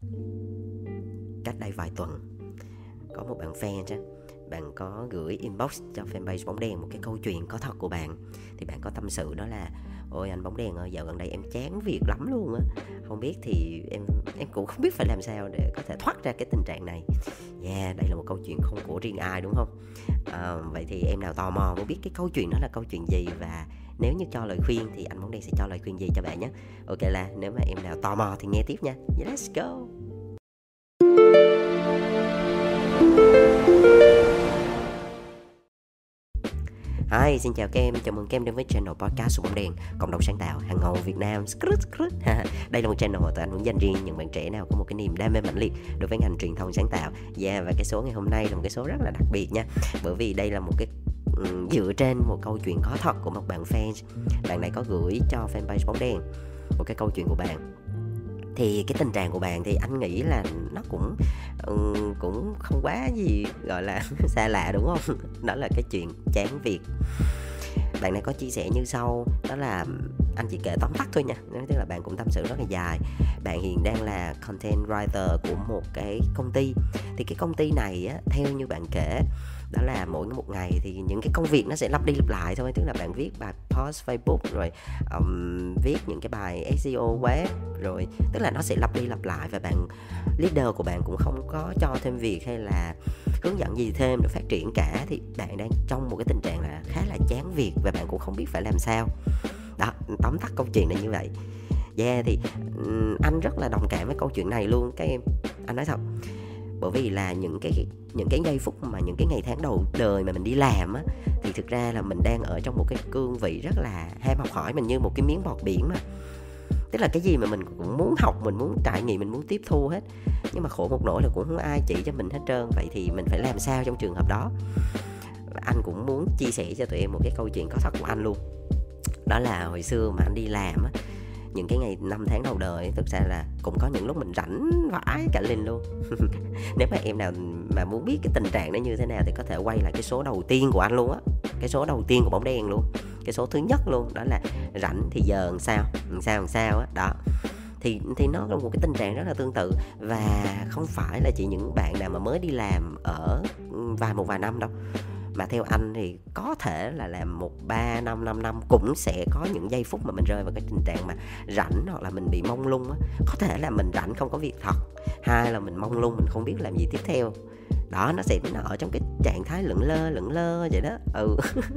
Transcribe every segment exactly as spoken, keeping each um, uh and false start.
Cách đây vài tuần, có một bạn fan á, bạn có gửi inbox cho fanpage Bóng Đèn một cái câu chuyện có thật của bạn. Thì bạn có tâm sự đó là: ôi anh Bóng Đèn ơi, dạo gần đây em chán việc lắm luôn á. Không biết thì em em cũng không biết phải làm sao để có thể thoát ra cái tình trạng này. Yeah, đây là một câu chuyện không của riêng ai đúng không? À, vậy thì em nào tò mò muốn biết cái câu chuyện đó là câu chuyện gì, và nếu như cho lời khuyên thì anh Bóng Đèn sẽ cho lời khuyên gì cho bạn nhé. Ok, là nếu mà em nào tò mò thì nghe tiếp nha. Yeah, let's go. Hi, xin chào các em, chào mừng các em đến với channel podcast của Bóng Đèn, cộng đồng sáng tạo hàng ngầu Việt Nam. Đây là một channel mà tụi anh muốn dành riêng những bạn trẻ nào có một cái niềm đam mê mãnh liệt đối với ngành truyền thông sáng tạo. Yeah, và cái số ngày hôm nay là một cái số rất là đặc biệt nha, bởi vì đây là một cái um, dựa trên một câu chuyện có thật của một bạn fan. Bạn này có gửi cho fanpage Bóng Đèn một cái câu chuyện của bạn. Thì cái tình trạng của bạn thì anh nghĩ là nó cũng um, cũng không quá gì gọi là xa lạ đúng không? Đó là cái chuyện chán việc. Bạn này có chia sẻ như sau, đó là anh chỉ kể tóm tắt thôi nha, tức là bạn cũng tâm sự rất là dài. Bạn hiện đang là content writer của một cái công ty. Thì cái công ty này á, theo như bạn kể, đó là mỗi một ngày thì những cái công việc nó sẽ lặp đi lặp lại thôi. Tức là bạn viết bài post Facebook, rồi um, viết những cái bài ét e o web, rồi tức là nó sẽ lặp đi lặp lại. Và bạn leader của bạn cũng không có cho thêm việc hay là hướng dẫn gì thêm để phát triển cả. Thì bạn đang trong một cái tình trạng là khá là chán việc và bạn cũng không biết phải làm sao. Đó, tóm tắt câu chuyện này như vậy. Yeah, thì um, anh rất là đồng cảm với câu chuyện này luôn các em. Anh nói thật, bởi vì là những cái những cái giây phút mà những cái ngày tháng đầu đời mà mình đi làm á, thì thực ra là mình đang ở trong một cái cương vị rất là ham học hỏi, mình như một cái miếng bọt biển mà. Tức là cái gì mà mình cũng muốn học, mình muốn trải nghiệm, mình muốn tiếp thu hết. Nhưng mà khổ một nỗi là cũng không ai chỉ cho mình hết trơn. Vậy thì mình phải làm sao trong trường hợp đó? Anh cũng muốn chia sẻ cho tụi em một cái câu chuyện có thật của anh luôn. Đó là hồi xưa mà anh đi làm á, những cái ngày năm tháng đầu đời, thực ra là cũng có những lúc mình rảnh vãi cả lên luôn. Nếu mà em nào mà muốn biết cái tình trạng nó như thế nào thì có thể quay lại cái số đầu tiên của anh luôn á, cái số đầu tiên của Bóng Đèn luôn, cái số thứ nhất luôn, đó là rảnh thì giờ làm sao làm sao làm sao á. Đó thì thì nó là một cái tình trạng rất là tương tự, và không phải là chỉ những bạn nào mà mới đi làm ở vài một vài năm đâu, mà theo anh thì có thể là làm một ba năm năm năm cũng sẽ có những giây phút mà mình rơi vào cái tình trạng mà rảnh, hoặc là mình bị mông lung á. Có thể là mình rảnh không có việc thật, hai là mình mông lung, mình không biết làm gì tiếp theo. Đó, nó sẽ nó ở trong cái trạng thái lững lơ lững lơ vậy đó. Ừ.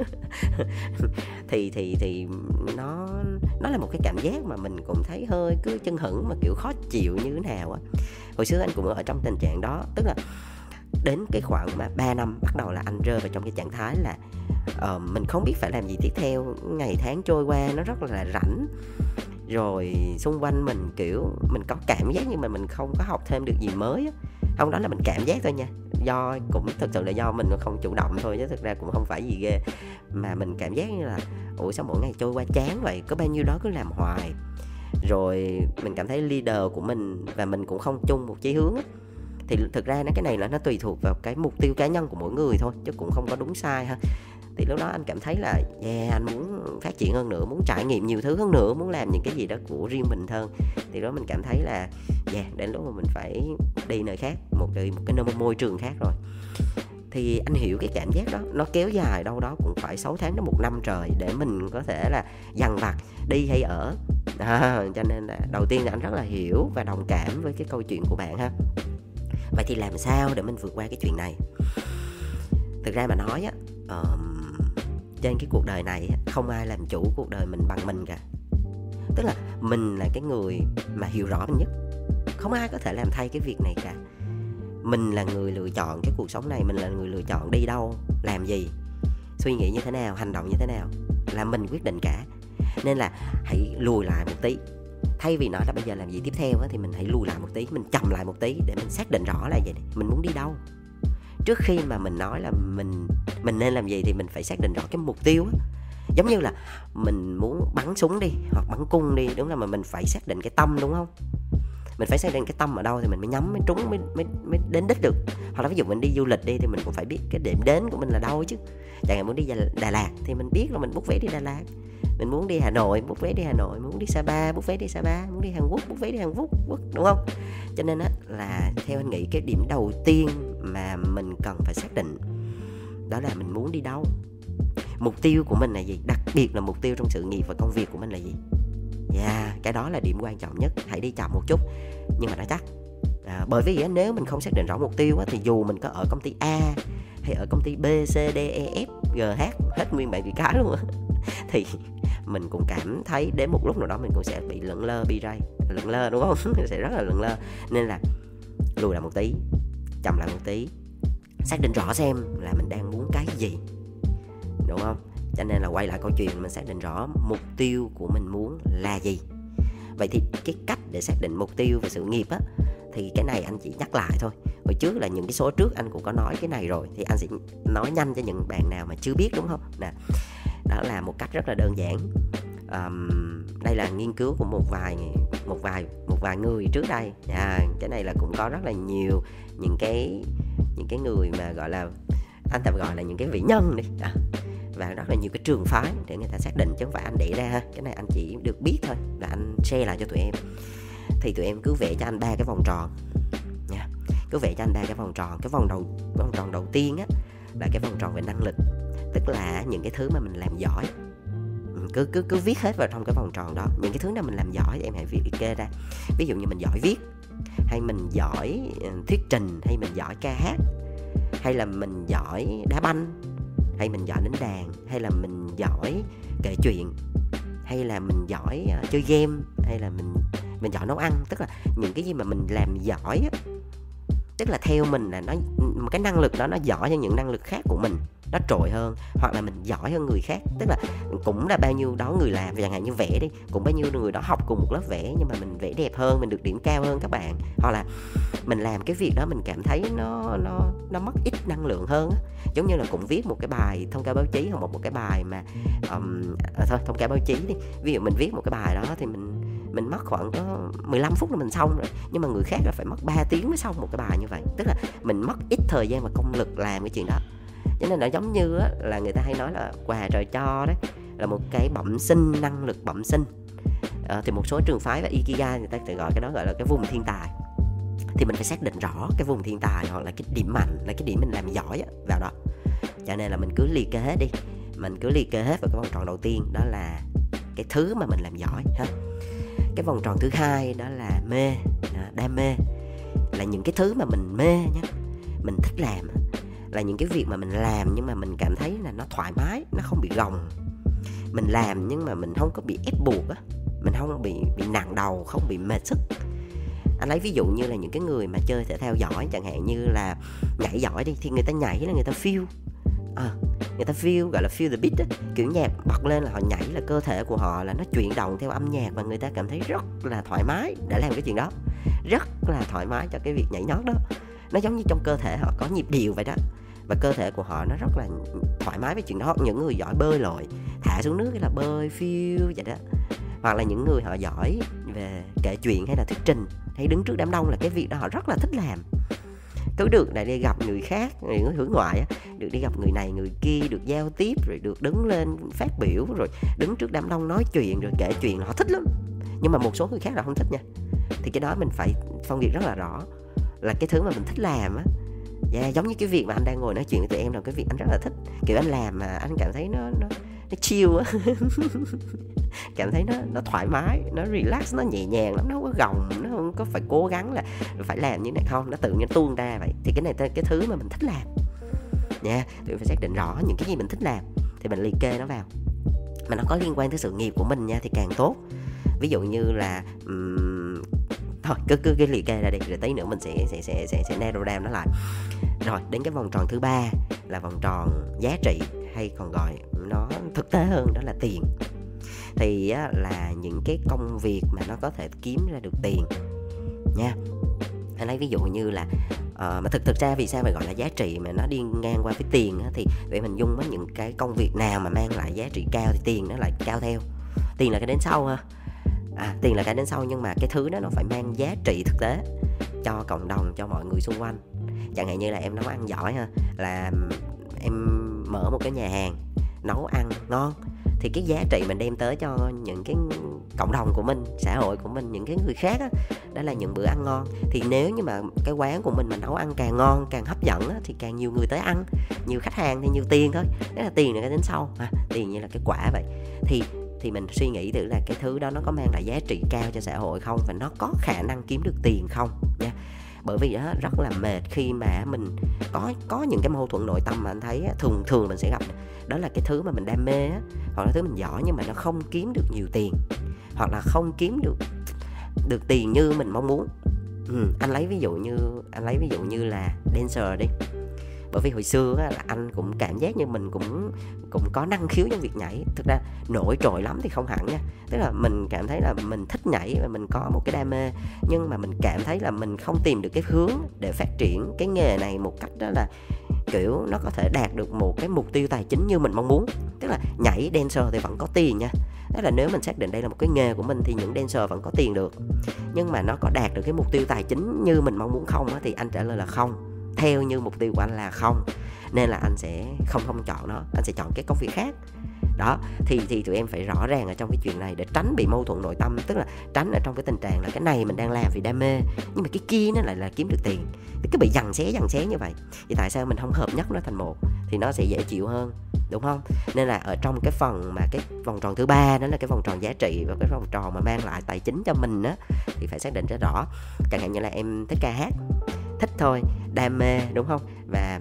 thì thì thì nó nó là một cái cảm giác mà mình cũng thấy hơi cứ chưng hửng, mà kiểu khó chịu như thế nào á. Hồi xưa anh cũng ở trong tình trạng đó, tức là đến cái khoảng mà ba năm bắt đầu là anh rơi vào trong cái trạng thái là uh, mình không biết phải làm gì tiếp theo. Ngày tháng trôi qua nó rất là rảnh, rồi xung quanh mình kiểu mình có cảm giác như mà mình không có học thêm được gì mới á. Không, đó là mình cảm giác thôi nha, do cũng thực sự là do mình không chủ động thôi, chứ thực ra cũng không phải gì ghê. Mà mình cảm giác như là ủa sao mỗi ngày trôi qua chán vậy, có bao nhiêu đó cứ làm hoài. Rồi mình cảm thấy leader của mình và mình cũng không chung một chí hướng á. Thì thực ra cái này là nó tùy thuộc vào cái mục tiêu cá nhân của mỗi người thôi, chứ cũng không có đúng sai ha. Thì lúc đó anh cảm thấy là yeah, anh muốn phát triển hơn nữa, muốn trải nghiệm nhiều thứ hơn nữa, muốn làm những cái gì đó của riêng mình hơn. Thì đó mình cảm thấy là yeah, đến lúc mà mình phải đi nơi khác, một đi một cái nơi môi trường khác rồi. Thì anh hiểu cái cảm giác đó, nó kéo dài đâu đó cũng phải sáu tháng đến một năm trời để mình có thể là dằn vặt đi hay ở. À, cho nên là đầu tiên là anh rất là hiểu và đồng cảm với cái câu chuyện của bạn ha. Vậy thì làm sao để mình vượt qua cái chuyện này? Thực ra mà nói á, uh, trên cái cuộc đời này không ai làm chủ cuộc đời mình bằng mình cả. Tức là mình là cái người mà hiểu rõ mình nhất, không ai có thể làm thay cái việc này cả. Mình là người lựa chọn cái cuộc sống này, mình là người lựa chọn đi đâu, làm gì, suy nghĩ như thế nào, hành động như thế nào, là mình quyết định cả. Nên là hãy lùi lại một tí. Thay vì nói là bây giờ làm gì tiếp theo á, thì mình hãy lùi lại một tí, mình chậm lại một tí để mình xác định rõ là vậy này, mình muốn đi đâu. Trước khi mà mình nói là mình mình nên làm gì thì mình phải xác định rõ cái mục tiêu á. Giống như là mình muốn bắn súng đi, hoặc bắn cung đi, đúng là mà mình phải xác định cái tâm, đúng không? Mình phải xác định cái tâm ở đâu thì mình mới nhắm, mới trúng, mới, mới, mới đến đích được. Hoặc là ví dụ mình đi du lịch đi thì mình cũng phải biết cái điểm đến của mình là đâu chứ. Chẳng hạn muốn đi Đà Lạt thì mình biết là mình book vé đi Đà Lạt. Mình muốn đi Hà Nội, book vé đi Hà Nội. Muốn đi Sapa, book vé đi Sapa. Muốn đi Hàn Quốc, book vé đi Hàn Quốc, đúng không? Cho nên á là theo anh nghĩ cái điểm đầu tiên mà mình cần phải xác định đó là mình muốn đi đâu, mục tiêu của mình là gì, đặc biệt là mục tiêu trong sự nghiệp và công việc của mình là gì. Yeah, cái đó là điểm quan trọng nhất. Hãy đi chậm một chút nhưng mà nó chắc. À, bởi vì á, nếu mình không xác định rõ mục tiêu á, thì dù mình có ở công ty A hay ở công ty B, C, D, E, F, G, H hết nguyên bảy cái luôn á thì mình cũng cảm thấy đến một lúc nào đó mình cũng sẽ bị lững lơ, bi ray, lững lơ đúng không? Sẽ rất là lững lơ. Nên là lùi lại một tí, chậm lại một tí, xác định rõ xem là mình đang muốn cái gì, đúng không? Cho nên là quay lại câu chuyện, mình xác định rõ mục tiêu của mình muốn là gì. Vậy thì cái cách để xác định mục tiêu về sự nghiệp á, thì cái này anh chỉ nhắc lại thôi. Hồi trước là những cái số trước anh cũng có nói cái này rồi, thì anh sẽ nói nhanh cho những bạn nào mà chưa biết, đúng không? Nè, đó là một cách rất là đơn giản. Um, đây là nghiên cứu của một vài một vài một vài người trước đây. À, cái này là cũng có rất là nhiều những cái những cái người mà gọi là anh tạm gọi là những cái vĩ nhân đi. À, và rất là nhiều cái trường phái để người ta xác định, chứ không phải anh để ra ha. Cái này anh chỉ được biết thôi, là anh share lại cho tụi em. Thì tụi em cứ vẽ cho anh ba cái vòng tròn nha. Cứ vẽ cho anh ba cái vòng tròn. Cái vòng đầu vòng tròn đầu tiên á là cái vòng tròn về năng lực, tức là những cái thứ mà mình làm giỏi. Cứ cứ cứ viết hết vào trong cái vòng tròn đó. Những cái thứ nào mình làm giỏi thì em hãy viết liệt kê ra. Ví dụ như mình giỏi viết, hay mình giỏi thuyết trình, hay mình giỏi ca hát, hay là mình giỏi đá banh, hay mình giỏi đánh đàn, hay là mình giỏi kể chuyện, hay là mình giỏi uh, chơi game, hay là mình mình giỏi nấu ăn. Tức là những cái gì mà mình làm giỏi á, tức là theo mình là nó một cái năng lực đó nó giỏi hơn những năng lực khác của mình, nó trội hơn, hoặc là mình giỏi hơn người khác. Tức là cũng là bao nhiêu đó người làm, chẳng hạn như vẽ đi, cũng bao nhiêu người đó học cùng một lớp vẽ nhưng mà mình vẽ đẹp hơn, mình được điểm cao hơn các bạn. Hoặc là mình làm cái việc đó mình cảm thấy nó nó nó mất ít năng lượng hơn á. Giống như là cũng viết một cái bài thông cáo báo chí, hoặc một một cái bài mà um, à, thôi thông cáo báo chí đi, ví dụ mình viết một cái bài đó thì mình mình mất khoảng có mười lăm phút là mình xong rồi, nhưng mà người khác là phải mất ba tiếng mới xong một cái bài như vậy. Tức là mình mất ít thời gian và công lực làm cái chuyện đó. Cho nên nó giống như á, là người ta hay nói là quà trời cho đấy, là một cái bẩm sinh, năng lực bẩm sinh. À, thì một số trường phái và Ikigai người ta tự gọi cái đó gọi là cái vùng thiên tài. Thì mình phải xác định rõ cái vùng thiên tài, hoặc là cái điểm mạnh, là cái điểm mình làm giỏi á, vào đó. Cho nên là mình cứ liệt kê hết đi, mình cứ liệt kê hết vào cái vòng tròn đầu tiên, đó là cái thứ mà mình làm giỏi ha. Cái vòng tròn thứ hai đó là mê, đam mê, là những cái thứ mà mình mê nhá, mình thích làm, là những cái việc mà mình làm nhưng mà mình cảm thấy là nó thoải mái, nó không bị gồng. Mình làm nhưng mà mình không có bị ép buộc á, mình không bị bị nặng đầu, không bị mệt sức. Anh lấy ví dụ như là những cái người mà chơi thể thao giỏi, chẳng hạn như là nhảy giỏi đi, thì người ta nhảy là người ta feel, à, người ta feel, gọi là feel the beat á, kiểu nhạc bật lên là họ nhảy, là cơ thể của họ là nó chuyển động theo âm nhạc và người ta cảm thấy rất là thoải mái để làm cái chuyện đó, rất là thoải mái cho cái việc nhảy nhót đó. Nó giống như trong cơ thể họ có nhịp điệu vậy đó, và cơ thể của họ nó rất là thoải mái với chuyện đó. Những người giỏi bơi lội, thả xuống nước cái là bơi phiêu vậy đó. Hoặc là những người họ giỏi về kể chuyện hay là thuyết trình hay đứng trước đám đông, là cái việc đó họ rất là thích làm. Cứ được lại đi gặp người khác, người hướng ngoại á, được đi gặp người này người kia, được giao tiếp, rồi được đứng lên phát biểu, rồi đứng trước đám đông nói chuyện, rồi kể chuyện, là họ thích lắm. Nhưng mà một số người khác là không thích nha. Thì cái đó mình phải phân biệt rất là rõ, là cái thứ mà mình thích làm á. Yeah, giống như cái việc mà anh đang ngồi nói chuyện với tụi em là cái việc anh rất là thích. Kiểu anh làm mà anh cảm thấy nó nó, nó chill á cảm thấy nó nó thoải mái, nó relax, nó nhẹ nhàng lắm, nó không có gồng, nó không có phải cố gắng là phải làm như này, không, nó tự nhiên tuôn ra vậy. Thì cái này là cái thứ mà mình thích làm nha. Yeah, tụi em phải xác định rõ những cái gì mình thích làm thì mình liệt kê nó vào, mà nó có liên quan tới sự nghiệp của mình nha thì càng tốt. Ví dụ như là um, thôi cứ cứ cái liệt kê ra đi, rồi tí nữa mình sẽ sẽ sẽ sẽ, sẽ narrow down nó lại. Rồi đến cái vòng tròn thứ ba là vòng tròn giá trị, hay còn gọi nó thực tế hơn đó là tiền. Thì á, là những cái công việc mà nó có thể kiếm ra được tiền nha. Anh lấy ví dụ như là uh, mà thực thực ra vì sao phải gọi là giá trị mà nó đi ngang qua với tiền á, thì để mình dung với những cái công việc nào mà mang lại giá trị cao thì tiền nó lại cao theo. Tiền là cái đến sau ha. À, tiền là cái đến sau, nhưng mà cái thứ đó nó phải mang giá trị thực tế cho cộng đồng, cho mọi người xung quanh. Chẳng hạn như là em nấu ăn giỏi ha, là em mở một cái nhà hàng nấu ăn ngon, thì cái giá trị mình đem tới cho những cái cộng đồng của mình, xã hội của mình, những cái người khác á, đó là những bữa ăn ngon. Thì nếu như mà cái quán của mình mà nấu ăn càng ngon, càng hấp dẫn á, thì càng nhiều người tới ăn, nhiều khách hàng thì nhiều tiền thôi. Đó là tiền là cái đến sau ha, tiền như là cái quả vậy. Thì thì mình suy nghĩ thử là cái thứ đó nó có mang lại giá trị cao cho xã hội không, và nó có khả năng kiếm được tiền không nha. Bởi vì đó rất là mệt khi mà mình có có những cái mâu thuẫn nội tâm mà anh thấy á, thường thường mình sẽ gặp. Đó là cái thứ mà mình đam mê á, hoặc là thứ mình giỏi nhưng mà nó không kiếm được nhiều tiền, hoặc là không kiếm được được tiền như mình mong muốn. Ừ, anh lấy ví dụ như anh lấy ví dụ như là dancer đi. Bởi vì hồi xưa á, là anh cũng cảm giác như mình cũng cũng có năng khiếu trong việc nhảy. Thực ra nổi trội lắm thì không hẳn nha. Tức là mình cảm thấy là mình thích nhảy và mình có một cái đam mê, nhưng mà mình cảm thấy là mình không tìm được cái hướng để phát triển cái nghề này một cách đó là kiểu nó có thể đạt được một cái mục tiêu tài chính như mình mong muốn. Tức là nhảy dancer thì vẫn có tiền nha. Tức là nếu mình xác định đây là một cái nghề của mình thì những dancer vẫn có tiền được. Nhưng mà nó có đạt được cái mục tiêu tài chính như mình mong muốn không á, thì anh trả lời là không. Theo như mục tiêu của anh là không, nên là anh sẽ không không chọn nó, anh sẽ chọn cái công việc khác. Đó, thì thì tụi em phải rõ ràng ở trong cái chuyện này để tránh bị mâu thuẫn nội tâm. Tức là tránh ở trong cái tình trạng là cái này mình đang làm vì đam mê, nhưng mà cái kia nó lại là kiếm được tiền. Thì cứ bị giằng xé giằng xé như vậy. Thì tại sao mình không hợp nhất nó thành một, thì nó sẽ dễ chịu hơn, đúng không? Nên là ở trong cái phần mà cái vòng tròn thứ ba, đó là cái vòng tròn giá trị và cái vòng tròn mà mang lại tài chính cho mình á, thì phải xác định rất rõ. Chẳng hạn như là em thích ca hát, thích thôi, đam mê, đúng không? Và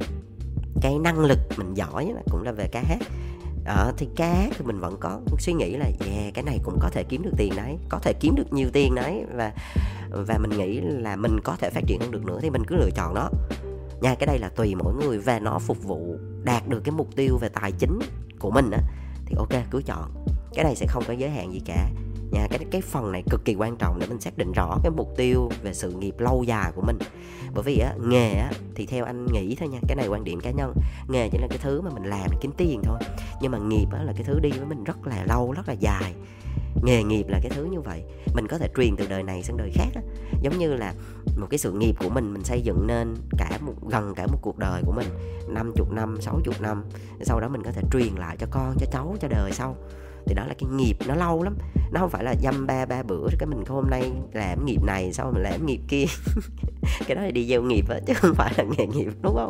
cái năng lực mình giỏi cũng là về ca hát. Ờ, thì ca hát thì mình vẫn có suy nghĩ là yeah, cái này cũng có thể kiếm được tiền đấy, có thể kiếm được nhiều tiền đấy, và và mình nghĩ là mình có thể phát triển hơn được nữa, thì mình cứ lựa chọn nó nha. Cái đây là tùy mỗi người, và nó phục vụ đạt được cái mục tiêu về tài chính của mình á, thì ok, cứ chọn. Cái này sẽ không có giới hạn gì cả nha. Cái, cái phần này cực kỳ quan trọng để mình xác định rõ cái mục tiêu về sự nghiệp lâu dài của mình. Bởi vì á, nghề á, thì theo anh nghĩ thôi nha, cái này quan điểm cá nhân, nghề chỉ là cái thứ mà mình làm để kiếm tiền thôi. Nhưng mà nghiệp á, là cái thứ đi với mình rất là lâu, rất là dài. Nghề nghiệp là cái thứ như vậy, mình có thể truyền từ đời này sang đời khác á. Giống như là một cái sự nghiệp của mình, mình xây dựng nên cả một, gần cả một cuộc đời của mình, năm mươi năm, sáu mươi năm. Sau đó mình có thể truyền lại cho con, cho cháu, cho đời sau. Thì đó là cái nghiệp, nó lâu lắm. Nó không phải là dăm ba ba bữa cái mình hôm nay làm nghiệp này, sau mình làm nghiệp kia. Cái đó là đi gieo nghiệp á, chứ không phải là nghề nghiệp, đúng không?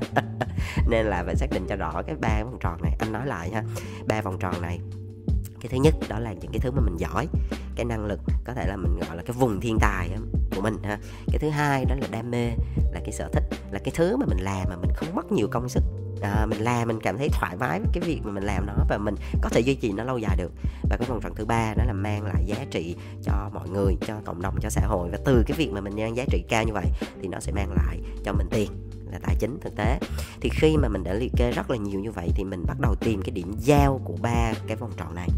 Nên là phải xác định cho rõ cái ba vòng tròn này. Anh nói lại ha, ba vòng tròn này. Cái thứ nhất đó là những cái thứ mà mình giỏi, cái năng lực, có thể là mình gọi là cái vùng thiên tài của mình ha. Cái thứ hai đó là đam mê, là cái sở thích, là cái thứ mà mình làm mà mình không mất nhiều công sức. À, mình làm mình cảm thấy thoải mái với cái việc mà mình làm nó, và mình có thể duy trì nó lâu dài được. Và cái vòng tròn thứ ba đó là mang lại giá trị cho mọi người, cho cộng đồng, cho xã hội. Và từ cái việc mà mình mang giá trị cao như vậy thì nó sẽ mang lại cho mình tiền, là tài chính thực tế. Thì khi mà mình đã liệt kê rất là nhiều như vậy thì mình bắt đầu tìm cái điểm giao của ba cái vòng tròn này.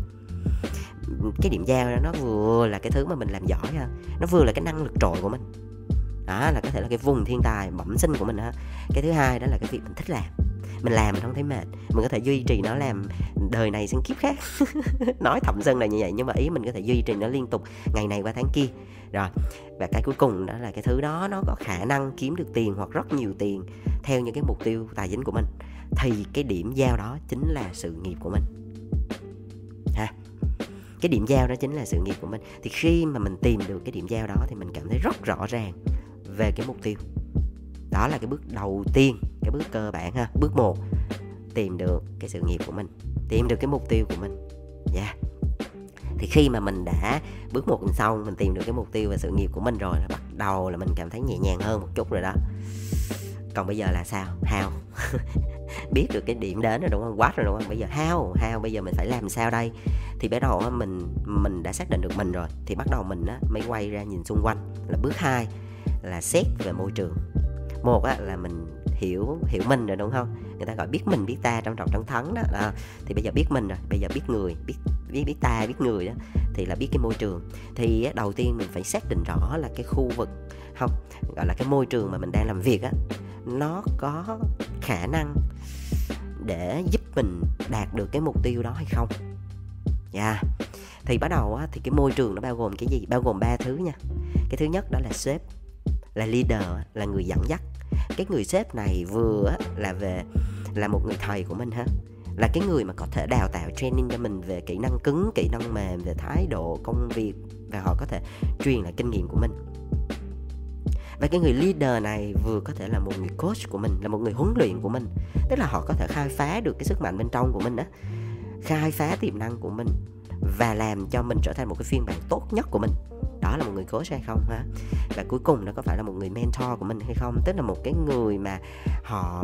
Cái điểm giao đó nó vừa là cái thứ mà mình làm giỏi ha, nó vừa là cái năng lực trội của mình. Đó là có thể là cái vùng thiên tài bẩm sinh của mình ha. Cái thứ hai đó là cái việc mình thích làm, mình làm mình không thấy mệt, mình có thể duy trì nó làm đời này sang kiếp khác. Nói thậm dân là như vậy, nhưng mà ý mình có thể duy trì nó liên tục, ngày này qua tháng kia. Rồi, và cái cuối cùng đó là cái thứ đó nó có khả năng kiếm được tiền hoặc rất nhiều tiền theo những cái mục tiêu tài chính của mình. Thì cái điểm giao đó chính là sự nghiệp của mình ha. Cái điểm giao đó chính là sự nghiệp của mình. Thì khi mà mình tìm được cái điểm giao đó thì mình cảm thấy rất rõ ràng về cái mục tiêu. Đó là cái bước đầu tiên, cái bước cơ bản ha. Bước một, tìm được cái sự nghiệp của mình, tìm được cái mục tiêu của mình. Dạ yeah. Thì khi mà mình đã bước một xong, mình tìm được cái mục tiêu và sự nghiệp của mình rồi, là bắt đầu là mình cảm thấy nhẹ nhàng hơn một chút rồi đó. Còn bây giờ là sao? How? Biết được cái điểm đến rồi đúng không? What rồi đúng không? Bây giờ how? How bây giờ mình phải làm sao đây? Thì bắt đầu mình mình đã xác định được mình rồi, thì bắt đầu mình á, mới quay ra nhìn xung quanh. Là bước hai là xét về môi trường. Một á, là mình hiểu hiểu mình rồi đúng không? Người ta gọi biết mình biết ta trong trọng trong thắng đó. đó. Thì bây giờ biết mình rồi, bây giờ biết người, biết biết biết ta, biết người đó, thì là biết cái môi trường. Thì á, đầu tiên mình phải xác định rõ là cái khu vực, không, gọi là cái môi trường mà mình đang làm việc á, nó có khả năng để giúp mình đạt được cái mục tiêu đó hay không. Dạ yeah. Thì bắt đầu á, thì cái môi trường nó bao gồm cái gì? Bao gồm ba thứ nha. Cái thứ nhất đó là sếp, là leader, là người dẫn dắt. Cái người sếp này vừa á, là về là một người thầy của mình ha, là cái người mà có thể đào tạo training cho mình về kỹ năng cứng, kỹ năng mềm, về thái độ công việc, và họ có thể truyền lại kinh nghiệm của mình. Và cái người leader này vừa có thể là một người coach của mình, là một người huấn luyện của mình. Tức là họ có thể khai phá được cái sức mạnh bên trong của mình đó, khai phá tiềm năng của mình và làm cho mình trở thành một cái phiên bản tốt nhất của mình. Đó là một người coach hay không ha? Và cuối cùng nó có phải là một người mentor của mình hay không? Tức là một cái người mà họ,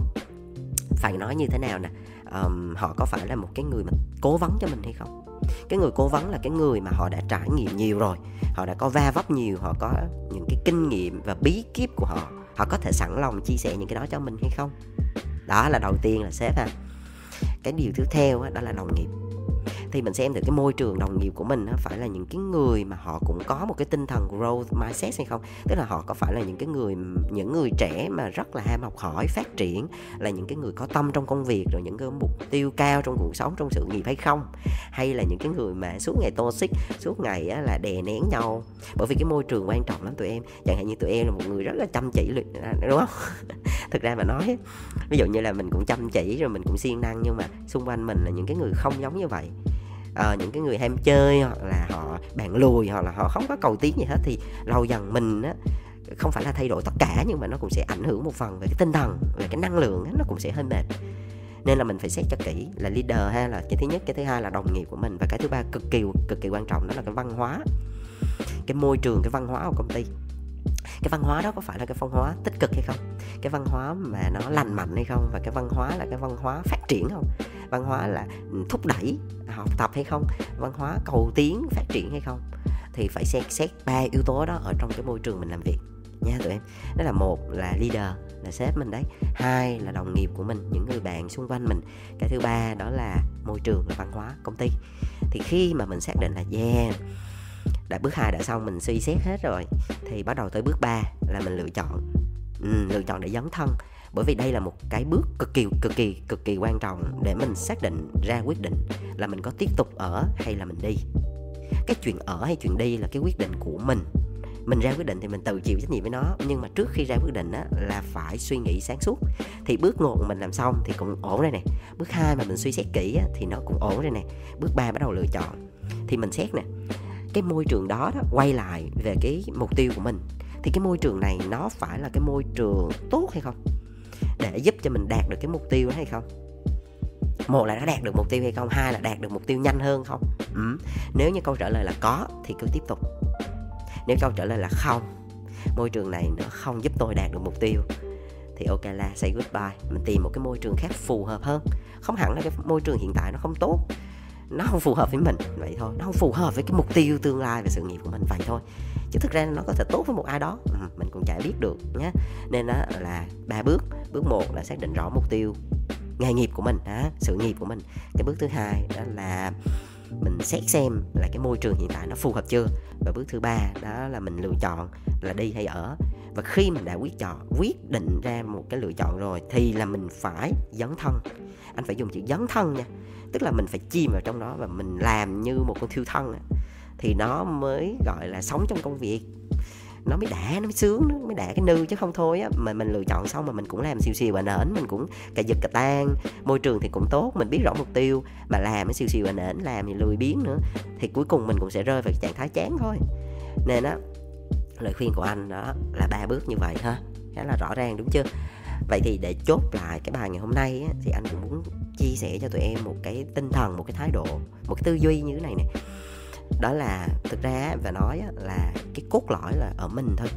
phải nói như thế nào nè, um, họ có phải là một cái người mà cố vấn cho mình hay không? Cái người cố vấn là cái người mà họ đã trải nghiệm nhiều rồi, họ đã có va vấp nhiều, họ có những cái kinh nghiệm và bí kíp của họ, họ có thể sẵn lòng chia sẻ những cái đó cho mình hay không? Đó là đầu tiên là sếp ha. Cái điều tiếp theo đó là đồng nghiệp. Thì mình xem được cái môi trường đồng nghiệp của mình phải là những cái người mà họ cũng có một cái tinh thần growth mindset hay không? Tức là họ có phải là những cái người những người trẻ mà rất là ham học hỏi, phát triển, là những cái người có tâm trong công việc, rồi những cái mục tiêu cao trong cuộc sống, trong sự nghiệp hay không? Hay là những cái người mà suốt ngày toxic, suốt ngày là đè nén nhau? Bởi vì cái môi trường quan trọng lắm tụi em. Chẳng hạn như tụi em là một người rất là chăm chỉ, đúng không? Thực ra mà nói, ví dụ như là mình cũng chăm chỉ rồi mình cũng siêng năng, nhưng mà xung quanh mình là những cái người không giống như vậy. À, những cái người ham chơi, hoặc là họ bạn lùi, hoặc là họ không có cầu tiến gì hết, thì lâu dần mình á, không phải là thay đổi tất cả, nhưng mà nó cũng sẽ ảnh hưởng một phần về cái tinh thần, về cái năng lượng á, nó cũng sẽ hơi mệt. Nên là mình phải xét cho kỹ là leader ha, là cái thứ nhất. Cái thứ hai là đồng nghiệp của mình. Và cái thứ ba cực kỳ cực kỳ quan trọng, đó là cái văn hóa, cái môi trường, cái văn hóa của công ty. Cái văn hóa đó có phải là cái văn hóa tích cực hay không? Cái văn hóa mà nó lành mạnh hay không? Và cái văn hóa là cái văn hóa phát triển không? Văn hóa là thúc đẩy học tập hay không? Văn hóa cầu tiến, phát triển hay không? Thì phải xét xét ba yếu tố đó ở trong cái môi trường mình làm việc nha tụi em. Đó là một là leader, là sếp mình đấy. Hai là đồng nghiệp của mình, những người bạn xung quanh mình. Cái thứ ba đó là môi trường, là văn hóa công ty. Thì khi mà mình xác định là yeah, đã bước hai đã xong, mình suy xét hết rồi, thì bắt đầu tới bước ba là mình lựa chọn. Ừ, lựa chọn để dấn thân. Bởi vì đây là một cái bước cực kỳ cực kỳ cực kỳ quan trọng để mình xác định ra quyết định là mình có tiếp tục ở hay là mình đi. Cái chuyện ở hay chuyện đi là cái quyết định của mình. Mình ra quyết định thì mình tự chịu trách nhiệm với nó. Nhưng mà trước khi ra quyết định á, là phải suy nghĩ sáng suốt. Thì bước một mình làm xong thì cũng ổn rồi nè. Bước hai mà mình suy xét kỹ á, thì nó cũng ổn rồi nè. Bước ba bắt đầu lựa chọn. Thì mình xét nè, cái môi trường đó, đó quay lại về cái mục tiêu của mình, thì cái môi trường này nó phải là cái môi trường tốt hay không, để giúp cho mình đạt được cái mục tiêu đó hay không? Một là nó đạt được mục tiêu hay không, hai là đạt được mục tiêu nhanh hơn không? Ừ. Nếu như câu trả lời là có thì cứ tiếp tục. Nếu câu trả lời là không, môi trường này nó không giúp tôi đạt được mục tiêu, thì ok là say goodbye. Mình tìm một cái môi trường khác phù hợp hơn. Không hẳn là cái môi trường hiện tại nó không tốt, nó không phù hợp với mình, vậy thôi. Nó không phù hợp với cái mục tiêu tương lai và sự nghiệp của mình, vậy thôi. Chứ thực ra nó có thể tốt với một ai đó, ừ, mình cũng chả biết được nhé. Nên đó là ba bước. Bước một là xác định rõ mục tiêu nghề nghiệp của mình, đó, sự nghiệp của mình. Cái bước thứ hai đó là mình xét xem là cái môi trường hiện tại nó phù hợp chưa. Và bước thứ ba đó là mình lựa chọn là đi hay ở. Và khi mình đã quyết chọn, quyết định ra một cái lựa chọn rồi, thì là mình phải dấn thân. Anh phải dùng chữ dấn thân nha. Tức là mình phải chìm vào trong đó và mình làm như một con thiêu thân, thì nó mới gọi là sống trong công việc. Nó mới đã, nó mới sướng, nó mới đã cái nư, chứ không thôi á mà mình lựa chọn xong mà mình cũng làm xìu xìu và nến, mình cũng cà giật cà tan, môi trường thì cũng tốt, mình biết rõ mục tiêu mà làm cái xìu xìu và nến, làm thì lười biếng nữa, thì cuối cùng mình cũng sẽ rơi vào trạng thái chán thôi. Nên á, lời khuyên của anh đó là ba bước như vậy ha, khá là rõ ràng đúng chưa? Vậy thì để chốt lại cái bài ngày hôm nay á, thì anh cũng muốn chia sẻ cho tụi em một cái tinh thần, một cái thái độ, một cái tư duy như thế này nè. Đó là thực ra và nói là cái cốt lõi là ở mình thôi.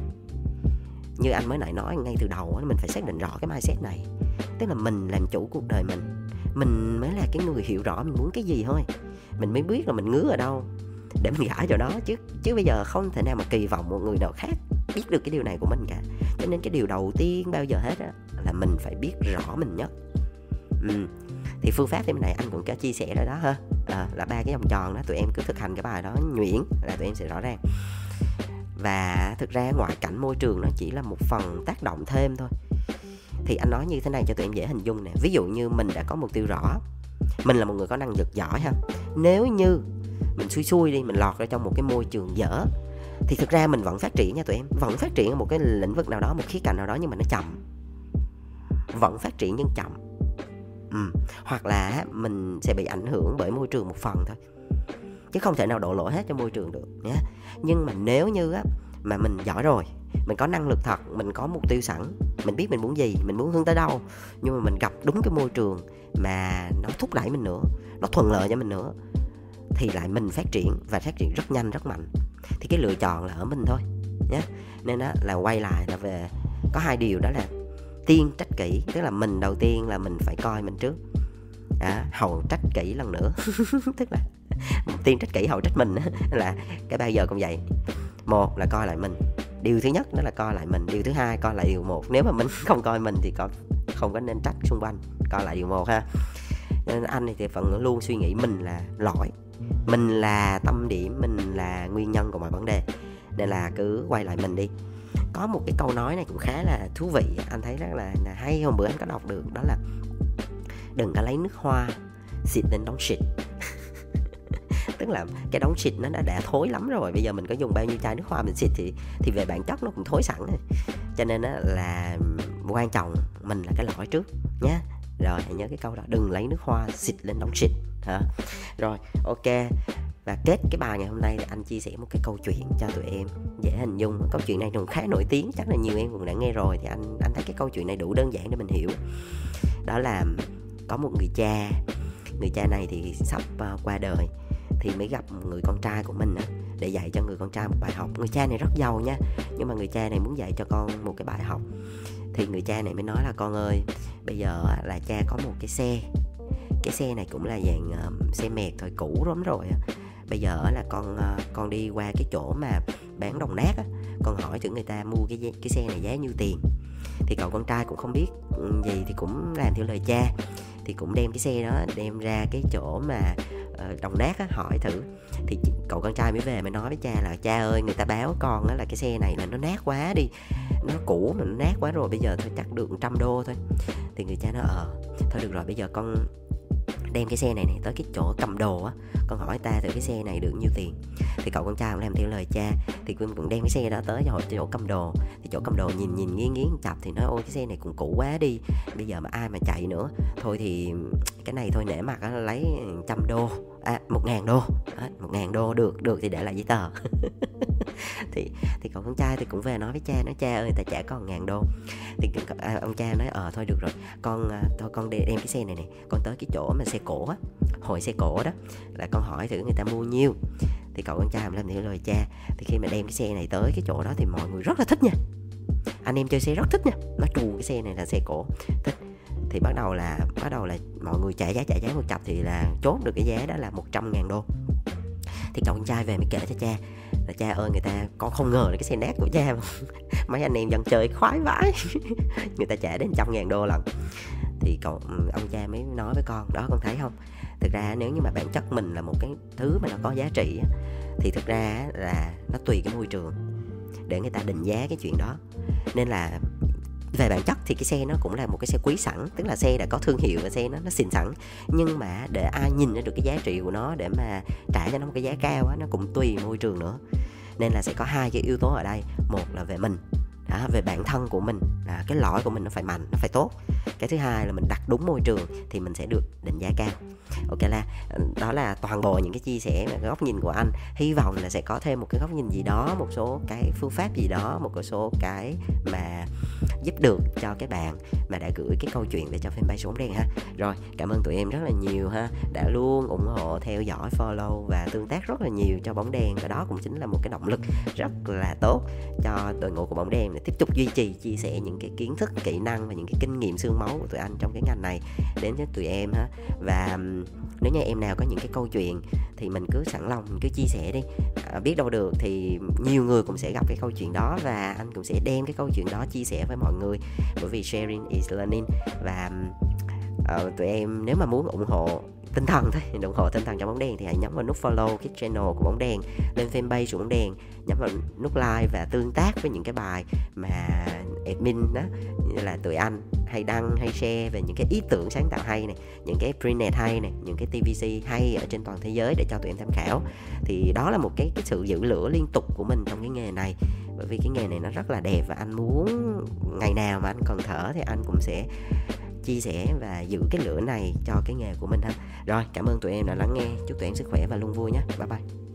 Như anh mới nãy nói ngay từ đầu, mình phải xác định rõ cái mindset này. Tức là mình làm chủ cuộc đời mình, mình mới là cái người hiểu rõ mình muốn cái gì thôi. Mình mới biết là mình ngứa ở đâu để mình gãi vào đó chứ. Chứ bây giờ không thể nào mà kỳ vọng một người nào khác biết được cái điều này của mình cả. Cho nên cái điều đầu tiên bao giờ hết á, là mình phải biết rõ mình nhất. ừ. Thì phương pháp thì bên này anh cũng có chia sẻ rồi đó ha, à, là ba cái vòng tròn đó, tụi em cứ thực hành cái bài đó nhuyễn là tụi em sẽ rõ ràng. Và thực ra ngoại cảnh môi trường nó chỉ là một phần tác động thêm thôi. Thì anh nói như thế này cho tụi em dễ hình dung nè. Ví dụ như mình đã có mục tiêu rõ, mình là một người có năng lực giỏi ha. Nếu như mình xui xui đi, mình lọt ra trong một cái môi trường dở, thì thực ra mình vẫn phát triển nha tụi em, vẫn phát triển ở một cái lĩnh vực nào đó, một khía cạnh nào đó, nhưng mà nó chậm, vẫn phát triển nhưng chậm. ừ. Hoặc là mình sẽ bị ảnh hưởng bởi môi trường một phần thôi, chứ không thể nào đổ lỗi hết cho môi trường được nhé. Nhưng mà nếu như á, mà mình giỏi rồi, mình có năng lực thật, mình có mục tiêu sẵn, mình biết mình muốn gì, mình muốn hướng tới đâu, nhưng mà mình gặp đúng cái môi trường mà nó thúc đẩy mình nữa, nó thuận lợi cho mình nữa, thì lại mình phát triển và phát triển rất nhanh, rất mạnh. Thì cái lựa chọn là ở mình thôi nhé. Nên đó là quay lại là về có hai điều, đó là tiên trách kỹ, tức là mình đầu tiên là mình phải coi mình trước, à, hậu trách kỹ lần nữa. Tức là tiên trách kỹ hậu trách mình là cái bao giờ cũng vậy. Một là coi lại mình, điều thứ nhất đó là coi lại mình, điều thứ hai coi lại điều một. Nếu mà mình không coi mình thì có không có nên trách xung quanh, coi lại điều một ha. Nên anh thì vẫn luôn suy nghĩ mình là lõi, mình là tâm điểm, mình là nguyên nhân của mọi vấn đề, nên là cứ quay lại mình đi. Có một cái câu nói này cũng khá là thú vị, anh thấy rất là, là hay, hôm bữa anh có đọc được, đó là đừng có lấy nước hoa xịt lên đống xịt. Tức là cái đống xịt nó đã, đã thối lắm rồi, bây giờ mình có dùng bao nhiêu chai nước hoa mình xịt thì thì về bản chất nó cũng thối sẵn rồi. Cho nên là quan trọng mình là cái lõi trước nhé. Rồi hãy nhớ cái câu đó, đừng lấy nước hoa xịt lên đống xịt hả? Rồi ok. Và kết cái bài ngày hôm nay thì anh chia sẻ một cái câu chuyện cho tụi em dễ hình dung. Câu chuyện này cũng khá nổi tiếng, chắc là nhiều em cũng đã nghe rồi. Thì anh anh thấy cái câu chuyện này đủ đơn giản để mình hiểu. Đó là có một người cha, người cha này thì sắp uh, qua đời, thì mới gặp người con trai của mình để dạy cho người con trai một bài học. Người cha này rất giàu nha, nhưng mà người cha này muốn dạy cho con một cái bài học. Thì người cha này mới nói là con ơi, bây giờ là cha có một cái xe, cái xe này cũng là dạng uh, xe mẹt thời cũ lắm rồi. Bây giờ là con uh, con đi qua cái chỗ mà bán đồng nát á, con hỏi thử người ta mua cái cái xe này giá nhiêu tiền. Thì cậu con trai cũng không biết gì thì cũng làm theo lời cha, thì cũng đem cái xe đó đem ra cái chỗ mà uh, đồng nát á, hỏi thử. Thì cậu con trai mới về mới nói với cha là cha ơi, người ta báo con á là cái xe này là nó nát quá đi, nó cũ mà nó nát quá rồi, bây giờ thôi chắc được một trăm đô thôi. Thì người cha nói ờ thôi được rồi, bây giờ con đem cái xe này này tới cái chỗ cầm đồ á, con hỏi ta thử cái xe này được nhiêu tiền. Thì cậu con trai cũng làm theo lời cha, thì cũng đem cái xe đó tới cho chỗ cầm đồ. Thì chỗ cầm đồ nhìn nhìn nghiến nghiến chập thì nói ôi cái xe này cũng cũ quá đi, bây giờ mà ai mà chạy nữa, thôi thì cái này thôi nể mặt á, lấy trăm đô, à một ngàn đô, à, một ngàn đô được được thì để lại giấy tờ. thì thì cậu con trai thì cũng về nói với cha, nói cha ơi ta trả con ngàn đô. Thì à, ông cha nói ờ thôi được rồi, con à, thôi con đem cái xe này này, con tới cái chỗ mà xe cổ á, hội xe cổ đó, là con hỏi thử người ta mua nhiêu. Thì cậu con trai làm theo lời cha. Thì khi mà đem cái xe này tới cái chỗ đó thì mọi người rất là thích nha, anh em chơi xe rất thích nha, nói trù cái xe này là xe cổ, thích. Thì bắt đầu là bắt đầu là mọi người trả giá trả giá một chập, thì là chốt được cái giá đó là một trăm ngàn đô. Thì cậu con trai về mới kể cho cha là cha ơi, người ta con không ngờ là cái xe nát của cha mà mấy anh em dân chơi khoái vãi. Người ta trả đến trăm ngàn đô lần. Thì cậu ông cha mới nói với con đó, con thấy không, thực ra nếu như mà bản chất mình là một cái thứ mà nó có giá trị thì thực ra là nó tùy cái môi trường để người ta định giá cái chuyện đó. Nên là về bản chất thì cái xe nó cũng là một cái xe quý sẵn, tức là xe đã có thương hiệu và xe nó nó xịn sẵn. Nhưng mà để ai nhìn ra được cái giá trị của nó để mà trả cho nó một cái giá cao á, nó cũng tùy môi trường nữa. Nên là sẽ có hai cái yếu tố ở đây, một là về mình, đó, về bản thân của mình, là cái lõi của mình nó phải mạnh, nó phải tốt. Cái thứ hai là mình đặt đúng môi trường thì mình sẽ được định giá cao. Ok, là đó là toàn bộ những cái chia sẻ và góc nhìn của anh. Hy vọng là sẽ có thêm một cái góc nhìn gì đó, một số cái phương pháp gì đó, một cái số cái mà giúp được cho các bạn mà đã gửi cái câu chuyện về cho fanpage Số Bóng Đèn ha. Rồi, cảm ơn tụi em rất là nhiều ha, đã luôn ủng hộ, theo dõi, follow và tương tác rất là nhiều cho Bóng Đèn. Và đó cũng chính là một cái động lực rất là tốt cho đội ngũ của Bóng Đèn để tiếp tục duy trì, chia sẻ những cái kiến thức, kỹ năng và những cái kinh nghiệm xương máu của tụi anh trong cái ngành này đến với tụi em ha. Và nếu như em nào có những cái câu chuyện thì mình cứ sẵn lòng, mình cứ chia sẻ đi, à, biết đâu được thì nhiều người cũng sẽ gặp cái câu chuyện đó, và anh cũng sẽ đem cái câu chuyện đó chia sẻ với mọi người, bởi vì sharing is learning. Và uh, tụi em nếu mà muốn ủng hộ tinh thần thôi, ủng hộ tinh thần cho Bóng Đèn thì hãy nhấn vào nút follow cái channel của Bóng Đèn, lên fanpage của Bóng Đèn, nhấn vào nút like và tương tác với những cái bài mà admin đó, như là tụi anh hay đăng hay share về những cái ý tưởng sáng tạo hay này, những cái prenet hay này, những cái tê vê xê hay ở trên toàn thế giới để cho tụi em tham khảo. Thì đó là một cái, cái sự giữ lửa liên tục của mình trong cái nghề này, bởi vì cái nghề này nó rất là đẹp và anh muốn ngày nào mà anh còn thở thì anh cũng sẽ chia sẻ và giữ cái lửa này cho cái nghề của mình ha. Rồi, cảm ơn tụi em đã lắng nghe, chúc tụi em sức khỏe và luôn vui nhé. Bye bye.